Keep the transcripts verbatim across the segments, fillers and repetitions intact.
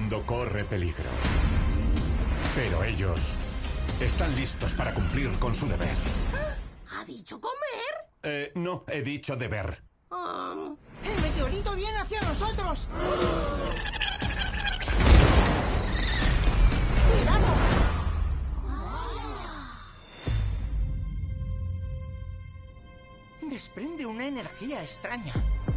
mundo corre peligro. Pero ellos están listos para cumplir con su deber. ¿Ha dicho comer? Eh, no, he dicho deber. Um... ¡El meteorito viene hacia nosotros! ¡Cuidado! Desprende una energía extraña.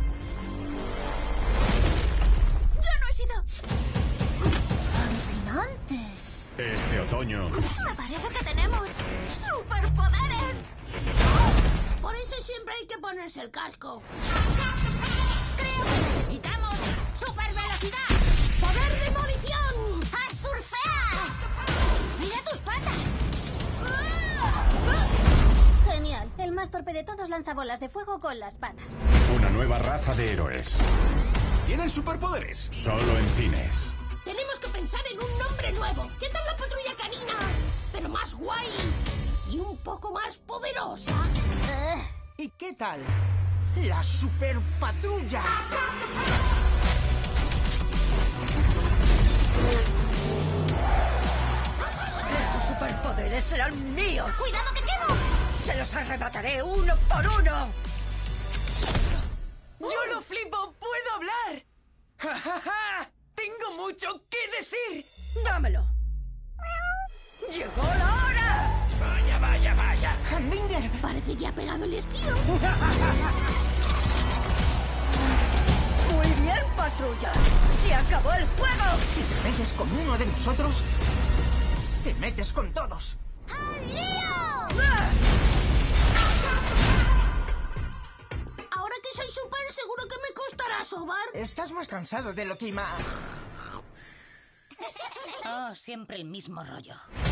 ¡Yo no he sido! ¡Alucinante! Este otoño... Me parece que tenemos superpoderes. Por eso siempre hay que ponerse el casco. Creo que necesitamos supervelocidad. ¡Poder demolición! ¡A surfear! ¡Mira tus patas! Genial. El más torpe de todos lanza bolas de fuego con las patas. Una nueva raza de héroes. ¿Tienen superpoderes? Solo en cines. Tenemos que pensar en un nombre nuevo. ¿Qué tal la patrulla canina? Pero más guay y un poco más poderosa. ¿Y qué tal? ¡La superpatrulla! ¡Esos superpoderes serán míos! ¡Cuidado que quemo! ¡Se los arrebataré uno por uno! ¡Yo lo flipo! ¡Puedo hablar! ¡Ja, ja, ja! ¡Tengo mucho que decir! ¡Dámelo! ¡Llegó la hora! Vaya, vaya, vaya. ¡Hamdinger! Parece que ha pegado el estilo. ¡Muy bien, patrulla! ¡Se acabó el juego! Si te metes con uno de nosotros, te metes con todos. ¡Al lío! Ahora que soy súper, seguro que me costará sobar. Estás más cansado de lo que ima... Oh, siempre el mismo rollo.